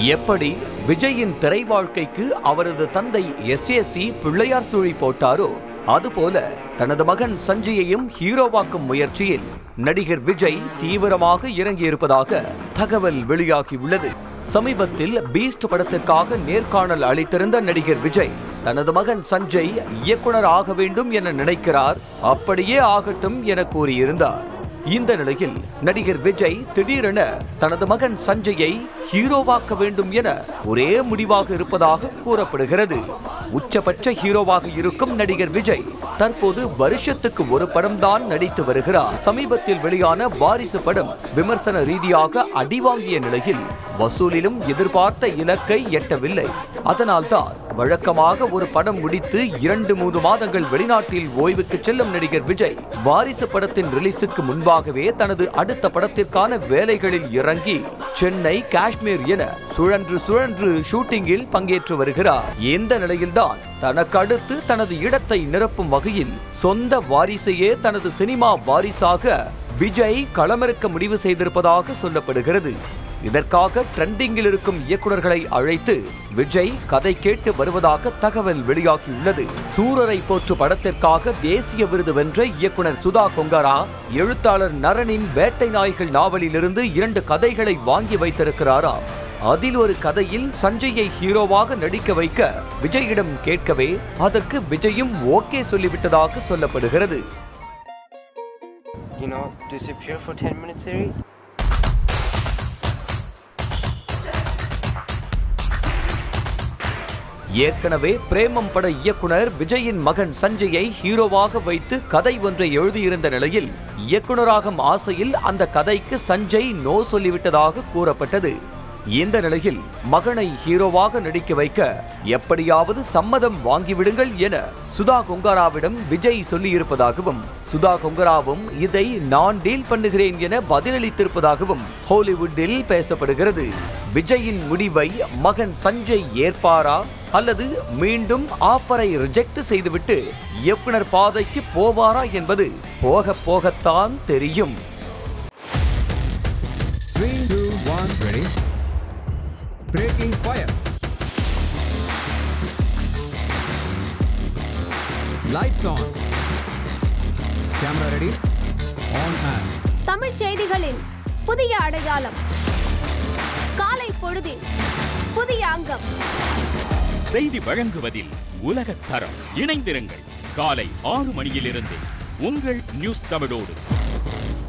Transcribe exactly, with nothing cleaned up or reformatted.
எப்படி விஜயின் திரை வாழ்க்கைக்கு அவரது தந்தை எஸ் ஏ சி பிள்ளையார் சுழி போட்டாரோ அதுபோல தனது மகன் சஞ்சயையும் ஹீரோவாக்கும் முயற்சியில் நடிகர் விஜய் தீவிரமாக இறங்கியிருப்பதாக தகவல் வெளியாகியுள்ளது. சமீபத்தில் பீஸ்ட் படத்திற்காக நேர்காணல் அளித்திருந்த நடிகர் விஜய் தனது மகன் சஞ்சய் இயக்குனர் ஆக வேண்டும் என நினைக்கிறார், அப்படியே ஆகட்டும் என கூறியிருந்தார். இந்த நிலையில் நடிகர் விஜய் திடீரென தனது மகன் சஞ்சயை ஹீரோவாக்க வேண்டும் என ஒரே முடிவாக இருப்பதாக கூறப்படுகிறது. உச்சபட்ச ஹீரோவாக இருக்கும் நடிகர் விஜய் தற்போது வருஷத்துக்கு ஒரு படம் தான் நடித்து வருகிறார். சமீபத்தில் வெளியான வாரிசு படம் விமர்சன ரீதியாக அடிவாங்கிய நிலையில் வசூலிலும் எதிர்பார்த்த இலக்கை எட்டவில்லை. அதனால்தான் வழக்கமாக ஒரு படம் முடித்து இரண்டு மூன்று மாதங்கள் வெளிநாட்டில் ஓய்வுக்கு செல்லும் நடிகர் விஜய் வாரிசு படத்தின் ரிலீஸுக்கு முன்பாகவே தனது அடுத்த படத்திற்கான வேலைகளில் இறங்கி சென்னை, காஷ்மீர் என சுழன்று சுழன்று ஷூட்டிங்கில் பங்கேற்று வருகிறார். இந்த நிலையில்தான் தனக்கு அடுத்து தனது இடத்தை நிரப்பும் வகையில் சொந்த வாரிசையே தனது சினிமா வாரிசாக விஜய் களமிறக்க முடிவு செய்திருப்பதாக சொல்லப்படுகிறது. இதற்காக ட்ரெண்டிங்கில் இருக்கும் இயக்குநர்களை அழைத்து விஜய் கதை கேட்டு வருவதாக தகவல் வெளியாகியுள்ளது. சூரரை போற்று படத்திற்காக தேசிய விருது வென்ற இயக்குனர் சுதா கொங்கரா எழுத்தாளர் நரனின் வேட்டை நாய்கள் நாவலிலிருந்து இரண்டு கதைகளை வாங்கி வைத்திருக்கிறாராம். அதில் ஒரு கதையில் சஞ்சயை ஹீரோவாக நடிக்க வைக்க விஜயிடம் கேட்கவே அதற்கு விஜயும் ஓகே சொல்லிவிட்டதாக சொல்லப்படுகிறது. You know, disappear for ten minutes, Siri? ஏற்கனவே பிரேமம் பட இயக்குனர் விஜயின் மகன் சஞ்சயை ஹீரோவாக வைத்து கதை ஒன்றை எழுதியிருந்த நிலையில் இயக்குனராகும் ஆசையில் அந்த கதைக்கு சஞ்சய் நோ சொல்லிவிட்டதாக கூறப்பட்டது. இந்த நிலையில் மகனை ஹீரோவாக நடிக்க வைக்க எப்படியாவது சம்மதம் வாங்கிவிடுங்கள் என சுதா கொங்கராவிடம் விஜய் சொல்லியிருப்பதாகவும் சுதா கொங்கராவும் இதை நான் டீல் பண்ணுகிறேன் என பதிலளித்திருப்பதாகவும் ஹாலிவுட்டில் பேசப்படுகிறது. விஜயின் முடிவை மகன் சஞ்சய் ஏற்பாரா அல்லது மீண்டும் ஆஃபரை ரிஜெக்ட் செய்துவிட்டு இயக்குனர் பாதைக்கு போவாரா என்பது போக போகத்தான் தெரியும். Breaking fire. Lights on. Camera ready. On and. Tamil செய்திகளின் புதிய அடையாளம். காலை பொழுதில் புதிய அங்கம். செய்தி வழங்குவதில் உலகத் தரம். இணைந்திருங்கள் காலை ஆறு மணியிலிருந்து உங்கள் நியூஸ் தமிழோடு.